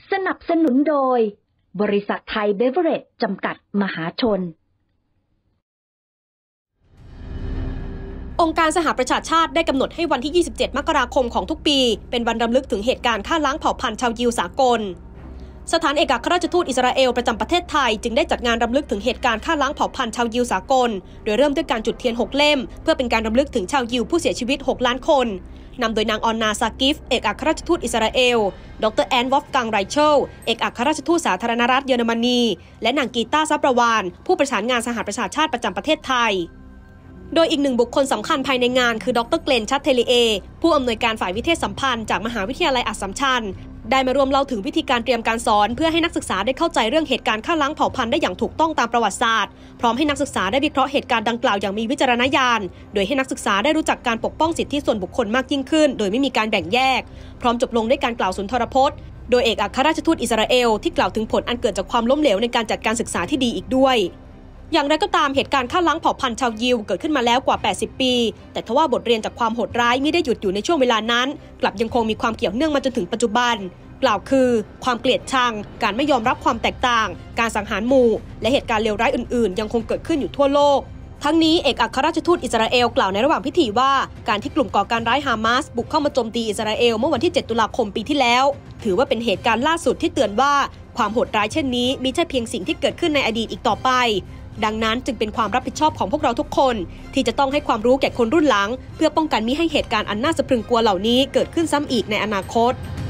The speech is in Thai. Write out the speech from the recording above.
สนับสนุนโดยบริษัทไทยเบเวอเรจจำกัดมหาชนองค์การสหประชาชาติได้กำหนดให้วันที่ 27 มกราคมของทุกปีเป็นวันรำลึกถึงเหตุการณ์ฆ่าล้างเผ่าพันธุ์ชาวยิวสากลสถานเอกอัครราชทูตอิสราเอลประจำประเทศไทยจึงได้จัดงานรำลึกถึงเหตุการณ์ฆ่าล้างเผ่าพันธุ์ชาวยิวสากลโดยเริ่มด้วยการจุดเทียน6 เล่มเพื่อเป็นการรำลึกถึงชาวยิวผู้เสียชีวิต6 ล้านคนนำโดยนางออนนา ซากิฟเอกอัครราชทูตอิสราเอลดรแอนวอฟกังไรเชลเอกอัครราชทูตสาธารณรัฐเยอรมนีและนางกีตา ซับประวานผู้ประสานงานสหประชาชาติประจำประเทศไทยโดยอีกหนึ่งบุคคลสำคัญภายในงานคือดรเกลน ชัตเทลีเอผู้อำนวยการฝ่ายวิเทศสัมพันธ์จากมหาวิทยาลัยอัสสัมชัญได้มาร่วมเล่าถึงวิธีการเตรียมการสอนเพื่อให้นักศึกษาได้เข้าใจเรื่องเหตุการณ์ฆ่าล้างเผ่าพันธุ์ได้อย่างถูกต้องตามประวัติศาสตร์พร้อมให้นักศึกษาได้วิเคราะห์เหตุการณ์ดังกล่าวอย่างมีวิจารณญาณโดยให้นักศึกษาได้รู้จักการปกป้องสิทธิส่วนบุคคลมากยิ่งขึ้นโดยไม่มีการแบ่งแยกพร้อมจบลงด้วยการกล่าวสุนทรพจน์โดยเอกอัครราชทูตอิสราเอลที่กล่าวถึงผลอันเกิดจากความล้มเหลวในการจัดการศึกษาที่ดีอีกด้วยอย่างไรก็ตามเหตุการณ์ฆ่าล้างเผ่าพันธุ์ชาวยิวเกิดขึ้นมาแล้วกว่า80 ปีแต่ทว่าบทเรียนจากความโหดร้ายไม่ได้หยุดอยู่ในช่วงเวลานั้นกลับยังคงมีความเกี่ยวเนื่องมาจนถึงปัจจุบันกล่าวคือความเกลียดชังการไม่ยอมรับความแตกต่างการสังหารหมู่และเหตุการณ์เลวร้ายอื่นๆยังคงเกิดขึ้นอยู่ทั่วโลกทั้งนี้เอกอัครราชทูตอิสราเอลกล่าวในระหว่างพิธีว่าการที่กลุ่มก่อการร้ายฮามาสบุกเข้ามาโจมตีอิสราเอลเมื่อวันที่7 ตุลาคมปีที่แล้วถือว่าเป็นเหตุการณ์ล่าสุดที่เตือนว่าความโหดร้ายเช่นนี้มิใช่เพียงสิ่งที่เกิดขึ้นในอดีตอีกต่อไปดังนั้นจึงเป็นความรับผิดชอบของพวกเราทุกคนที่จะต้องให้ความรู้แก่คนรุ่นหลังเพื่อป้องกันมิให้เหตุการณ์อันน่าสะพรึงกลัวเหล่านี้เกิดขึ้นซ้ำอีกในอนาคต